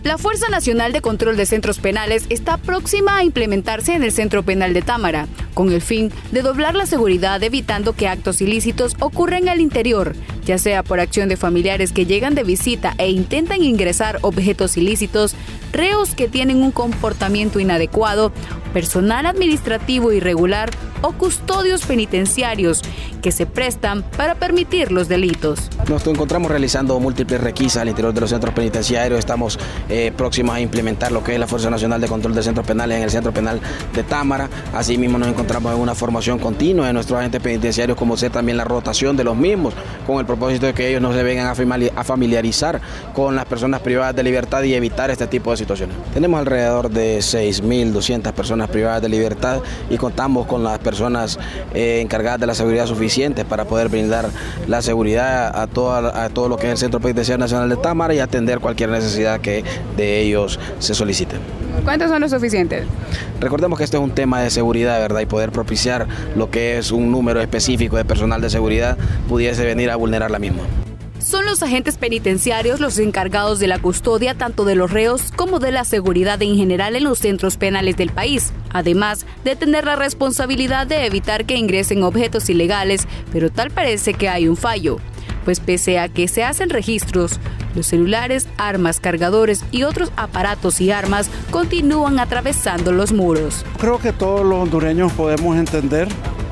La Fuerza Nacional de Control de Centros Penales está próxima a implementarse en el Centro Penal de Támara, con el fin de doblar la seguridad evitando que actos ilícitos ocurran al interior, ya sea por acción de familiares que llegan de visita e intentan ingresar objetos ilícitos, reos que tienen un comportamiento inadecuado, personal administrativo irregular o custodios penitenciarios que se prestan para permitir los delitos. Nos encontramos realizando múltiples requisas al interior de los centros penitenciarios. Estamos próximos a implementar lo que es la Fuerza Nacional de Control de Centros Penales en el Centro Penal de Támara. Asimismo nos encontramos en una formación continua de nuestros agentes penitenciarios, como ser también la rotación de los mismos, con el propósito de que ellos no se vengan a familiarizar con las personas privadas de libertad y evitar este tipo de situaciones. Tenemos alrededor de 6.200 personas privadas de libertad y contamos con las personas encargadas de la seguridad suficientes para poder brindar la seguridad a todo lo que es el Centro Penitenciario Nacional de Támara y atender cualquier necesidad que de ellos se solicite. ¿Cuántos son los suficientes? Recordemos que esto es un tema de seguridad, ¿verdad? Y poder propiciar lo que es un número específico de personal de seguridad pudiese venir a vulnerar la misma. Son los agentes penitenciarios los encargados de la custodia tanto de los reos como de la seguridad en general en los centros penales del país, además de tener la responsabilidad de evitar que ingresen objetos ilegales, pero tal parece que hay un fallo, pues pese a que se hacen registros, los celulares, armas, cargadores y otros aparatos y armas continúan atravesando los muros. Creo que todos los hondureños podemos entender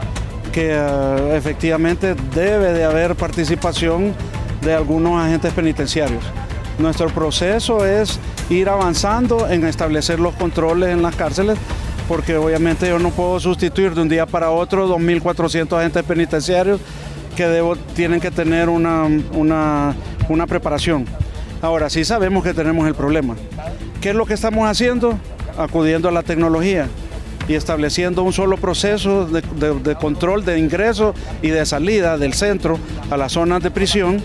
que efectivamente debe de haber participación de algunos agentes penitenciarios. Nuestro proceso es ir avanzando en establecer los controles en las cárceles, porque obviamente yo no puedo sustituir de un día para otro 2.400 agentes penitenciarios que tienen que tener una preparación. Ahora sí sabemos que tenemos el problema. ¿Qué es lo que estamos haciendo? Acudiendo a la tecnología y estableciendo un solo proceso de control de ingreso y de salida del centro a las zonas de prisión,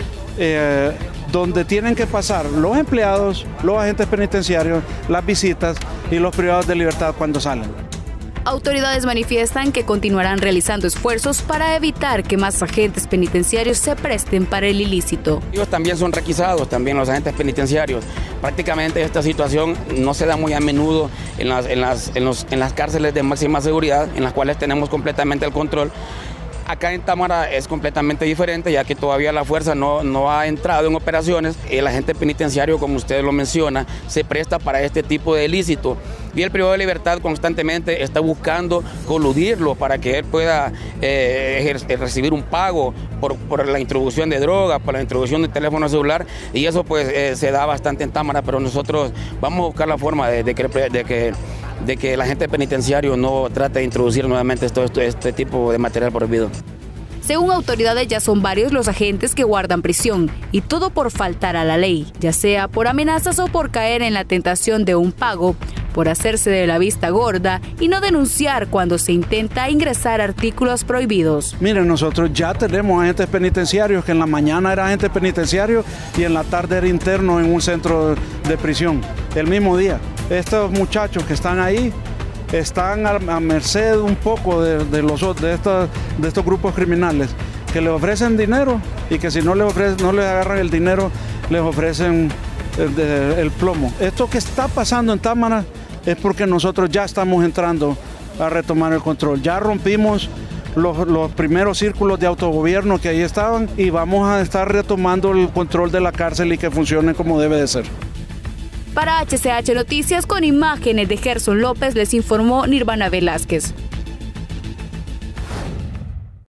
donde tienen que pasar los empleados, los agentes penitenciarios, las visitas y los privados de libertad cuando salen. Autoridades manifiestan que continuarán realizando esfuerzos para evitar que más agentes penitenciarios se presten para el ilícito. Ellos también son requisados, también los agentes penitenciarios. Prácticamente esta situación no se da muy a menudo en las cárceles de máxima seguridad, en las cuales tenemos completamente el control. Acá en Támara es completamente diferente, ya que todavía la fuerza no ha entrado en operaciones. El agente penitenciario, como usted lo menciona, se presta para este tipo de ilícito. Y el privado de libertad constantemente está buscando coludirlo para que él pueda recibir un pago por la introducción de droga, por la introducción de teléfono celular. Y eso pues se da bastante en Támara, pero nosotros vamos a buscar la forma de que el agente penitenciario no trate de introducir nuevamente este tipo de material prohibido. Según autoridades, ya son varios los agentes que guardan prisión, y todo por faltar a la ley, ya sea por amenazas o por caer en la tentación de un pago, por hacerse de la vista gorda y no denunciar cuando se intenta ingresar artículos prohibidos. Miren, nosotros ya tenemos agentes penitenciarios que en la mañana era agente penitenciario y en la tarde era interno en un centro de prisión, el mismo día. Estos muchachos que están ahí están a merced un poco de estos grupos criminales que les ofrecen dinero y que si no les agarran el dinero, les ofrecen el plomo. Esto que está pasando en Támara es porque nosotros ya estamos entrando a retomar el control. Ya rompimos los primeros círculos de autogobierno que ahí estaban y vamos a estar retomando el control de la cárcel y que funcione como debe de ser. Para HCH Noticias, con imágenes de Gerson López, les informó Nirvana Velázquez.